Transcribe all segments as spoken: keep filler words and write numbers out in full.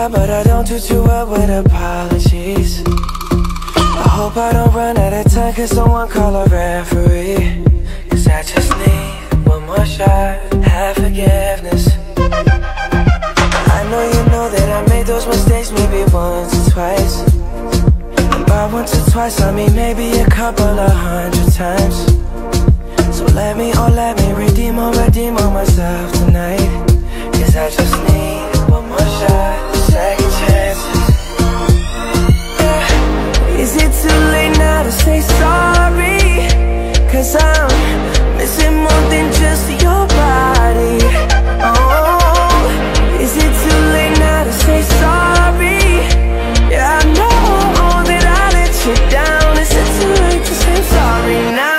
well, but I don't do too well with apologies. I hope I don't run out of time, cause someone call a referee. Cause I just need one more shot, have forgiveness. I know you know that I made those mistakes maybe once or twice. And by once or twice I mean maybe a couple of hundred times. So let me, oh let me redeem or redeem on myself tonight. Cause I just need one more shot, second chances. Yeah. Is it too late now to say sorry? Cause I'm missing more than just your body. Oh, is it too late now to say sorry? Yeah, I know that I let you down. Is it too late to say sorry now?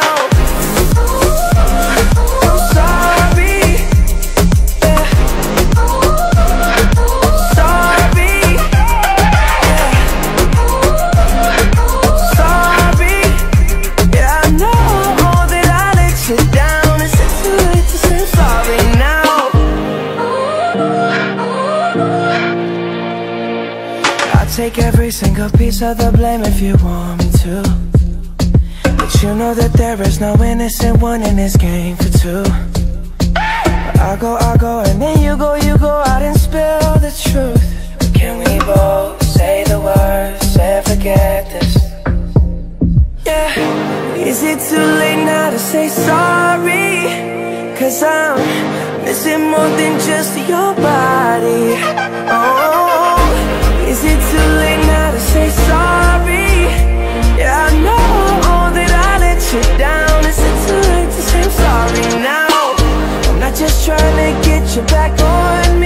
Take every single piece of the blame if you want me to, but you know that there is no innocent one in this game for two. But I go, I go, and then you go, you go out and spill the truth. Can we both say the words and forget this? Yeah. Is it too late now to say sorry? Cause I'm missing more than just your body. Oh, is it too late now to say sorry? Yeah, I know that I let you down. Is it too late to say I'm sorry now? I'm not just trying to get you back on